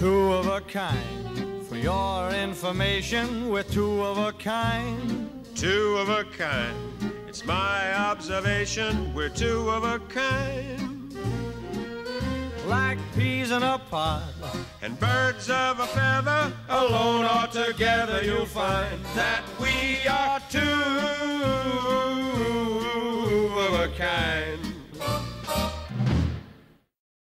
two of a kind. For your information, we're two of a kind. Two of a kind. It's my observation, we're two of a kind. Like peas in a pod, and birds of a feather, alone or together, you'll find that we are two